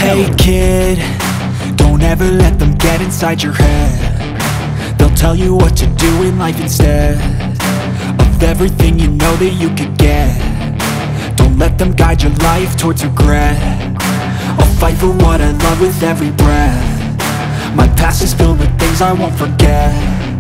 Hey kid, don't ever let them get inside your head. They'll tell you what to do in life instead of everything you know that you could get. Don't let them guide your life towards regret. I'll fight for what I love with every breath. My past is filled with things I won't forget.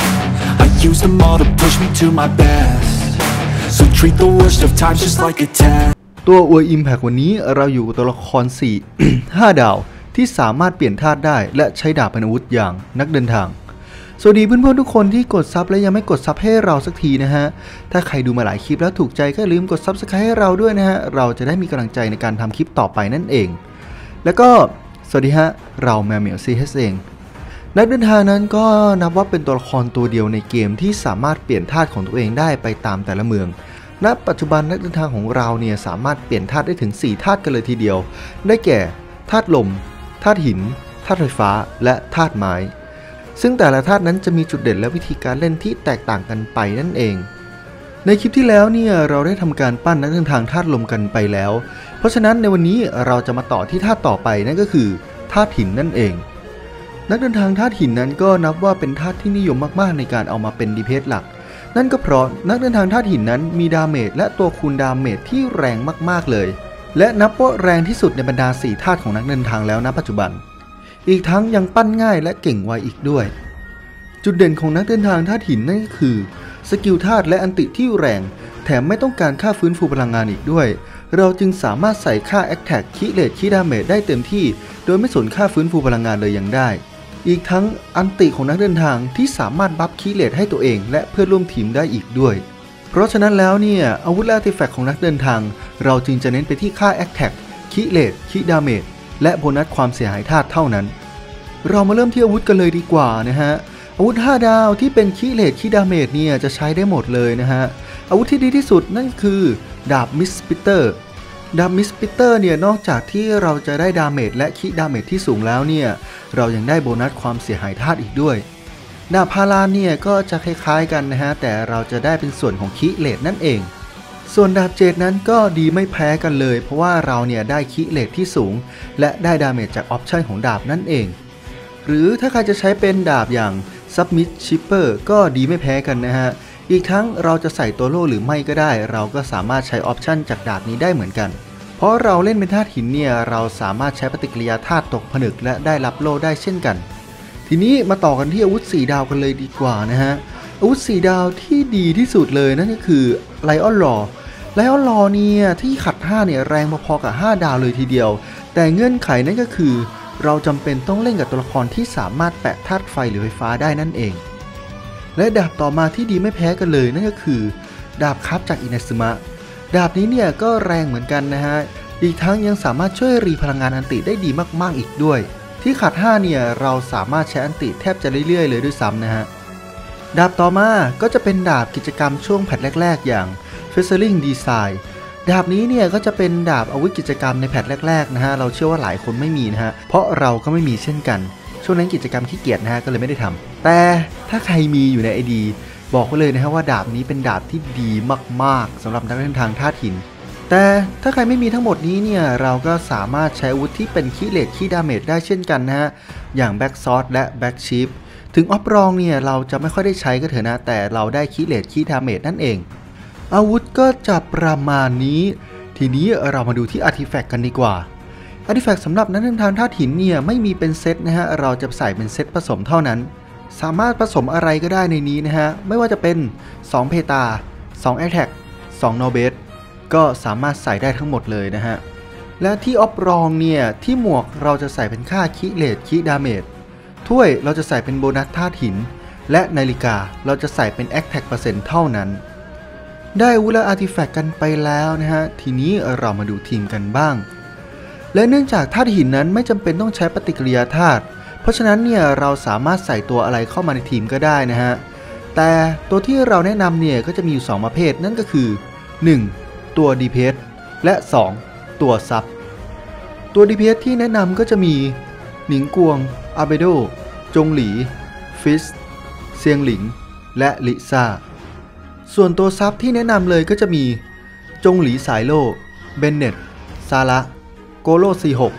I use them all to push me to my best. So treat the worst of times just like a test. ตัวอวย Impact วันนี้เราอยู่กับตัวละคร4 5 ดาวที่สามารถเปลี่ยนธาตุได้และใช้ดาบเป็นอาวุธอย่างนักเดินทางสวัสดีเพื่อนๆทุกคนที่กดซับและยังไม่กดซับให้เราสักทีนะฮะถ้าใครดูมาหลายคลิปแล้วถูกใจก็อย่าลืมกด Subscribe ให้เราด้วยนะฮะเราจะได้มีกำลังใจในการทำคลิปต่อไปนั่นเองแล้วก็สวัสดีฮะเราแมวเหมียว CH เองนักเดินทางนั้นก็นับว่าเป็นตัวละครตัวเดียวในเกมที่สามารถเปลี่ยนธาตุของตัวเองได้ไปตามแต่ละเมืองณปัจจุบันนักเดินทางของเราเนี่ยสามารถเปลี่ยนธาตุได้ถึง4ธาตุกันเลยทีเดียวได้แก่ธาตุลมธาตุหินธาตุไฟฟ้าและธาตุไม้ซึ่งแต่ละธาตุนั้นจะมีจุดเด่นและวิธีการเล่นที่แตกต่างกันไปนั่นเองในคลิปที่แล้วเนี่ยเราได้ทำการปั้นนักเดินทางธาตุลมกันไปแล้วเพราะฉะนั้นในวันนี้เราจะมาต่อที่ธาตุต่อไปนั่นก็คือธาตุหินนั่นเองนักเดินทางธาตุหินนั้นก็นับว่าเป็นธาตุที่นิยมมากๆในการเอามาเป็นดีเพสหลักนั่นก็เพราะนักเดินทางธาตุหินนั้นมีดาเมจและตัวคูณดาเมจที่แรงมากๆเลยและนับว่าแรงที่สุดในบรรดา4ธาตุของนักเดินทางแล้วณปัจจุบันอีกทั้งยังปั้นง่ายและเก่งไวอีกด้วยจุดเด่นของนักเดินทางธาตุหินนั่นก็คือสกิลธาตุและอันติที่แรงแถมไม่ต้องการค่าฟื้นฟูพลังงานอีกด้วยเราจึงสามารถใส่ค่าแอคแท็กคีเลทคีดาเมจได้เต็มที่โดยไม่สนค่าฟื้นฟูพลังงานเลยยังได้อีกทั้งอันติของนักเดินทางที่สามารถบัฟคีเลทให้ตัวเองและเพื่อนร่วมทีมได้อีกด้วยเพราะฉะนั้นแล้วเนี่ยอาวุธและอาร์ติแฟกต์ของนักเดินทางเราจึงจะเน้นไปที่ค่าแอคแท็กคีเลทคีดาเมจและโบนัสความเสียหายธาตุเท่านั้นเรามาเริ่มที่อาวุธกันเลยดีกว่านะฮะอาวุธ5ดาวที่เป็นคีเลทคีดาเมจเนี่ยจะใช้ได้หมดเลยนะฮะอาวุธที่ดีที่สุดนั่นคือดาบมิสปิเตอร์ดาบมิสปิเตอร์เนี่ยนอกจากที่เราจะได้ดาเมจและคีดาเมจที่สูงแล้วเนี่ยเรายังได้โบนัสความเสียหายธาตุอีกด้วยดาบพาราเนี่ยก็จะคล้ายๆกันนะฮะแต่เราจะได้เป็นส่วนของคีเลทนั่นเองส่วนดาบเจดนั้นก็ดีไม่แพ้กันเลยเพราะว่าเราเนี่ยได้คีเลทที่สูงและได้ดาเมจจากออปชั่นของดาบนั่นเองหรือถ้าใครจะใช้เป็นดาบอย่าง Submit Shipper ก็ดีไม่แพ้กันนะฮะอีกทั้งเราจะใส่ตัวโล่หรือไม่ก็ได้เราก็สามารถใช้ออปชั่นจากดาบนี้ได้เหมือนกันเพราะเราเล่นเป็นธาตุหินเนี่ยเราสามารถใช้ปฏิกิริยาธาตุตกผลึกและได้รับโล่ได้เช่นกันทีนี้มาต่อกันที่อาวุธ4ดาวกันเลยดีกว่านะฮะอาวุธ4ดาวที่ดีที่สุดเลยนั่นก็คือไลออนลอเนี่ยที่ขัด5เนี่ยแรงพอๆกับ5ดาวเลยทีเดียวแต่เงื่อนไขนั่นก็คือเราจำเป็นต้องเล่นกับตัวละครที่สามารถแปะธาตุไฟหรือไฟฟ้าได้นั่นเองและดาบต่อมาที่ดีไม่แพ้กันเลยนั่นก็คือดาบคับจากอินาซึมะดาบนี้เนี่ยก็แรงเหมือนกันนะฮะอีกทั้งยังสามารถช่วยรีพลังงานอันติได้ดีมากๆอีกด้วยที่ขัด5เนี่ยเราสามารถใช้อันติแทบจะเรื่อยๆเลยด้วยซ้ำนะฮะดาบต่อมาก็จะเป็นดาบกิจกรรมช่วงแพทแรกๆอย่าง Feathering Design ดาบนี้เนี่ยก็จะเป็นดาบอาวุธกิจกรรมในแพทแรกๆนะฮะเราเชื่อว่าหลายคนไม่มีนะฮะเพราะเราก็ไม่มีเช่นกันช่วงนั้นกิจกรรมขี้เกียจนะฮะก็เลยไม่ได้ทำแต่ถ้าใครมีอยู่ใน ID บอกไว้เลยนะฮะว่าดาบนี้เป็นดาบที่ดีมากๆสำหรับนักเดินทางธาตุหินแต่ถ้าใครไม่มีทั้งหมดนี้เนี่ยเราก็สามารถใช้อาวุธที่เป็นคีเลทคีดาเมจได้เช่นกันนะฮะอย่างแบ็กซอร์ดและแบ็กชีฟถึงออฟรองเนี่ยเราจะไม่ค่อยได้ใช้ก็เถอะนะแต่เราได้คีเลทคีดาเมจนั่นเองอาวุธก็จะประมาณนี้ทีนี้เรามาดูที่อาร์ติแฟกต์กันดีกว่าอาร์ติแฟกต์สำหรับนักเดินทางธาตุหินเนี่ยไม่มีเป็นเซตนะฮะเราจะใส่เป็นเซตผสมเท่านั้นสามารถผสมอะไรก็ได้ในนี้นะฮะไม่ว่าจะเป็น2เพตา2แอคแท็ก2โนเบสก็สามารถใส่ได้ทั้งหมดเลยนะฮะและที่ออฟรองเนี่ยที่หมวกเราจะใส่เป็นค่าคีเลทคีดาเมจถ้วยเราจะใส่เป็นโบนัสธาตุหินและนาฬิกาเราจะใส่เป็นแอคแท็กเปอร์เซ็นต์เท่านั้นได้อาวุธและอาร์ติแฟกต์กันไปแล้วนะฮะทีนี้เรามาดูทีมกันบ้างและเนื่องจากธาตุหินนั้นไม่จำเป็นต้องใช้ปฏิกิริยาธาตุเพราะฉะนั้นเนี่ยเราสามารถใส่ตัวอะไรเข้ามาในทีมก็ได้นะฮะแต่ตัวที่เราแนะนำเนี่ยก็จะมีอยู่2ประเภทนั่นก็คือ1ตัวดีเพสและ2ตัวซับตัวดีเพสที่แนะนำก็จะมีหนิงกวงอาเบโดจงหลีฟิสเซียงหลิงและลิซ่าส่วนตัวซับที่แนะนำเลยก็จะมีจงหลีสายโลเบนเน็ตซาระโกโล46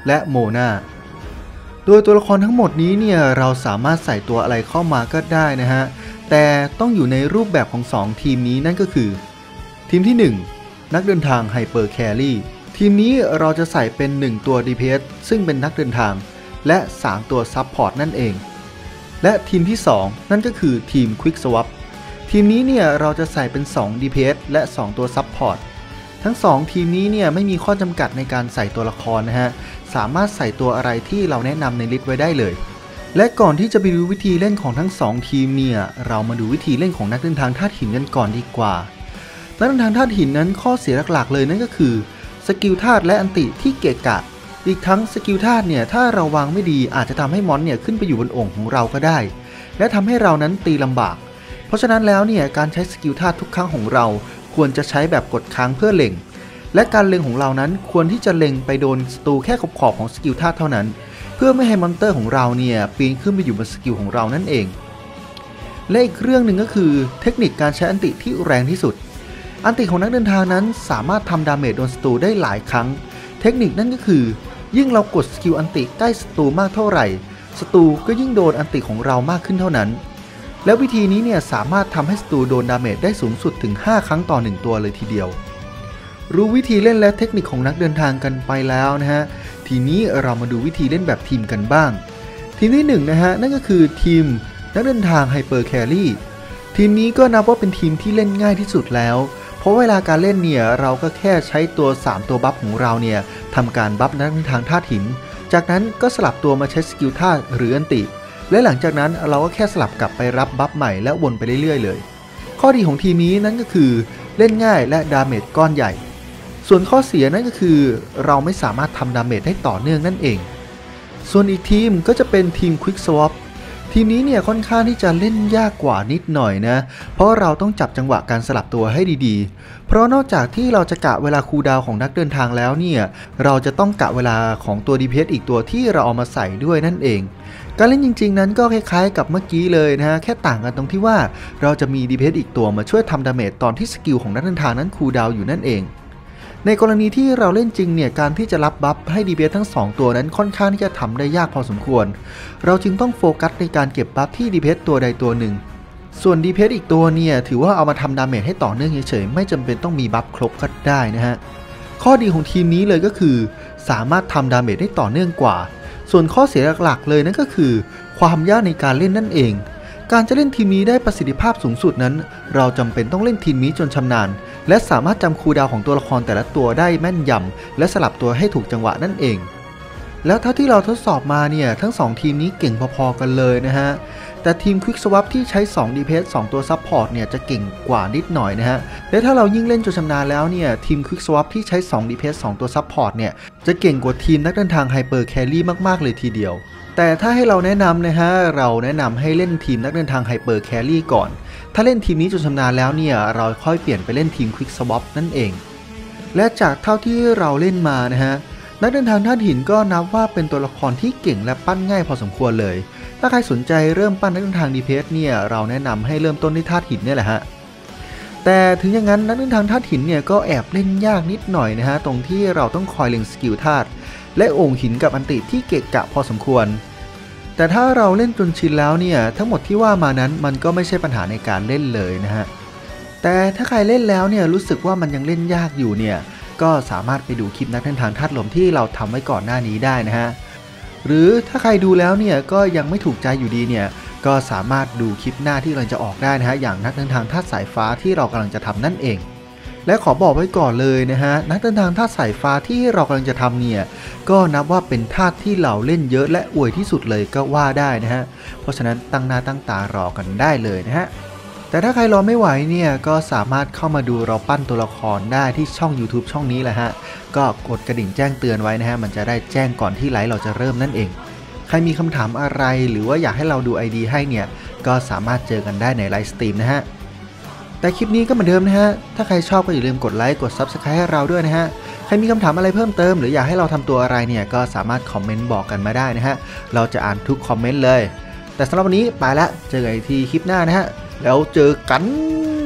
และโมนาโดยตัวละครทั้งหมดนี้เนี่ยเราสามารถใส่ตัวอะไรเข้ามาก็ได้นะฮะแต่ต้องอยู่ในรูปแบบของ2ทีมนี้นั่นก็คือทีมที่1นักเดินทางไฮเปอร์แครี่ทีมนี้เราจะใส่เป็น1ตัว DPS ซึ่งเป็นนักเดินทางและ3ตัวซับพอร์ตนั่นเองและทีมที่2นั่นก็คือทีม Quick Swap ทีมนี้เนี่ยเราจะใส่เป็น2 DPS และ2ตัวซับพอร์ตทั้ง2ทีมนี้เนี่ยไม่มีข้อจำกัดในการใส่ตัวละครนะฮะสามารถใส่ตัวอะไรที่เราแนะนำในลิสต์ไว้ได้เลยและก่อนที่จะไปดูวิธีเล่นของทั้ง2ทีมเนี่ยเรามาดูวิธีเล่นของนักเดินทางธาตุหินกันก่อนดีกว่านักเดินทางธาตุหินนั้นข้อเสียหลักๆเลยนั่นก็คือสกิลธาตุและอันติที่เกะกะอีกทั้งสกิลธาตุเนี่ยถ้าเราวางไม่ดีอาจจะทำให้มอนเนี่ยขึ้นไปอยู่บนโอ่งของเราก็ได้และทำให้เรานั้นตีลำบากเพราะฉะนั้นแล้วเนี่ยการใช้สกิลธาตุทุกครั้งของเราควรจะใช้แบบกดค้างเพื่อเล็งและการเล็งของเรานั้นควรที่จะเล็งไปโดนศัตรูแค่ขอบของสกิลธาตุเท่านั้นเพื่อไม่ให้มอนเตอร์ของเราเนี่ยปีนขึ้นไปอยู่บนสกิลของเรานั่นเองและอีกเรื่องหนึ่งก็คือเทคนิคการใช้อันติที่แรงที่สุดอันติของนักเดินทางนั้นสามารถทำดาเมจโดนศัตรูได้หลายครั้งเทคนิคนั่นก็คือยิ่งเรากดสกิลอันติใกล้ศัตรูมากเท่าไหร่ศัตรูก็ยิ่งโดนอันติของเรามากขึ้นเท่านั้นและวิธีนี้เนี่ยสามารถทำให้ศัตรูโดนดาเมจได้สูงสุดถึง5ครั้งต่อ1ตัวเลยทีเดียวรู้วิธีเล่นและเทคนิคของนักเดินทางกันไปแล้วนะฮะทีนี้เรามาดูวิธีเล่นแบบทีมกันบ้างทีมที่1นะฮะนั่นก็คือทีมนักเดินทางไฮเปอร์แครี่ทีมนี้ก็นับว่าเป็นทีมที่เล่นง่ายที่สุดแล้วเพราะเวลาการเล่นเนี่ยเราก็แค่ใช้ตัว3ตัวบัฟของเราเนี่ยทำการบัฟนักเดินทางธาตุหินจากนั้นก็สลับตัวมาใช้สกิลธาตุหรืออันติและหลังจากนั้นเราก็แค่สลับกลับไปรับบัฟใหม่และวนไปเรื่อยๆเลยข้อดีของทีมนี้นั่นก็คือเล่นง่ายและดาเมจก้อนใหญ่ส่วนข้อเสียนั่นก็คือเราไม่สามารถทำดาเมจได้ต่อเนื่องนั่นเองส่วนอีกทีมก็จะเป็นทีม Quick Swap ทีมนี้เนี่ยค่อนข้างที่จะเล่นยากกว่านิดหน่อยนะเพราะเราต้องจับจังหวะการสลับตัวให้ดีๆเพราะนอกจากที่เราจะกะเวลาคูลดาวน์ของนักเดินทางแล้วเนี่ยเราจะต้องกะเวลาของตัว DPS อีกตัวที่เราเอามาใส่ด้วยนั่นเองการเล่นจริงๆนั้นก็คล้ายๆกับเมื่อกี้เลยนะฮะแค่ต่างกันตรงที่ว่าเราจะมี DPS อีกตัวมาช่วยทำดาเมจตอนที่สกิลของนักเดินทางนั้นคูลดาวน์อยู่นั่นเองในกรณีที่เราเล่นจริงเนี่ยการที่จะรับบัฟให้ DPS ทั้ง2ตัวนั้นค่อนข้างที่จะทำได้ยากพอสมควรเราจึงต้องโฟกัสในการเก็บบัฟที่ DPS ตัวใดตัวหนึ่งส่วน DPS อีกตัวเนี่ยถือว่าเอามาทำดาเมจให้ต่อเนื่องเฉยๆไม่จำเป็นต้องมีบัฟครบก็ได้นะฮะข้อดีของทีมนี้เลยก็คือสามารถทำดาเมจได้ต่อเนื่องกว่าส่วนข้อเสียหลักๆเลยนั่นก็คือความยากในการเล่นนั่นเองการจะเล่นทีมนี้ได้ประสิทธิภาพสูงสุดนั้นเราจำเป็นต้องเล่นทีมนี้จนชำนาญและสามารถจำคูลดาวน์ของตัวละครแต่ละตัวได้แม่นยำและสลับตัวให้ถูกจังหวะนั่นเองแล้วเท่าที่เราทดสอบมาเนี่ยทั้ง2ทีมนี้เก่งพอๆกันเลยนะฮะแต่ทีม Quick Swap ที่ใช้2 DPS 2ตัวซับพอร์ตเนี่ยจะเก่งกว่านิดหน่อยนะฮะและถ้าเรายิ่งเล่นจนชำนาญแล้วเนี่ยทีม Quick Swap ที่ใช้2 DPS 2ตัวซับพอร์ตเนี่ยจะเก่งกว่าทีมนักเดินทางไฮเปอร์แครี่มากๆเลยทีเดียวแต่ถ้าให้เราแนะนำนะฮะเราแนะนำให้เล่นทีมนักเดินทางไฮเปอร์แครี่ก่อนถ้าเล่นทีมนี้จนชำนาญแล้วเนี่ยเราค่อยเปลี่ยนไปเล่นทีม Quick Swap นั่นเองและจากเท่าที่เราเล่นมานะฮะนักเดินทางธาตุหินก็นับว่าเป็นตัวละครที่เก่งและปั้นง่ายพอสมควรเลยถ้าใครสนใจเริ่มปั้นนักเดินทาง DPS เนี่ยเราแนะนำให้เริ่มต้นที่ธาตุหินเนี่ยแหละฮะแต่ถึงอย่างนั้นนักเดินทางธาตุหินเนี่ยก็แอบเล่นยากนิดหน่อยนะฮะตรงที่เราต้องคอยเล็งสกิลธาตุและโอ่งหินกับอันติที่เกะกะพอสมควรแต่ถ้าเราเล่นจนชินแล้วเนี่ยทั้งหมดที่ว่ามานั้นมันก็ไม่ใช่ปัญหาในการเล่นเลยนะฮะแต่ถ้าใครเล่นแล้วเนี่ยรู้สึกว่ามันยังเล่นยากอยู่เนี่ยก็สามารถไปดูคลิปนักเดินทางธาตุลมที่เราทำไว้ก่อนหน้านี้ได้นะฮะหรือถ้าใครดูแล้วเนี่ยก็ยังไม่ถูกใจอยู่ดีเนี่ยก็สามารถดูคลิปหน้าที่กำลังจะออกได้นะฮะอย่างนักเดินทางธาตุสายฟ้าที่เรากำลังจะทำนั่นเองและขอบอกไว้ก่อนเลยนะฮะนักเดินทางธาตุสายฟ้าที่เรากำลังจะทำเนี่ยก็นับว่าเป็นธาตุที่เราเล่นเยอะและอวยที่สุดเลยก็ว่าได้นะฮะเพราะฉะนั้นตั้งหน้าตั้งตารอกันได้เลยนะฮะแต่ถ้าใครรอไม่ไหวเนี่ยก็สามารถเข้ามาดูเราปั้นตัวละครได้ที่ช่อง YouTube ช่องนี้แหละฮะก็กดกระดิ่งแจ้งเตือนไว้นะฮะมันจะได้แจ้งก่อนที่ไลฟ์เราจะเริ่มนั่นเองใครมีคำถามอะไรหรือว่าอยากให้เราดู ID ให้เนี่ยก็สามารถเจอกันได้ในไลฟ์สตรีมนะฮะแต่คลิปนี้ก็เหมือนเดิมนะฮะถ้าใครชอบก็อย่าลืมกดไลค์กด Subscribe ให้เราด้วยนะฮะใครมีคำถามอะไรเพิ่มเติมหรืออยากให้เราทำตัวอะไรเนี่ยก็สามารถคอมเมนต์บอกกันมาได้นะฮะเราจะอ่านทุกคอมเมนต์เลยแต่สำหรับวันนี้ไปละเจอกันอีกทีคลิปหน้านะฮะแล้วเจอกัน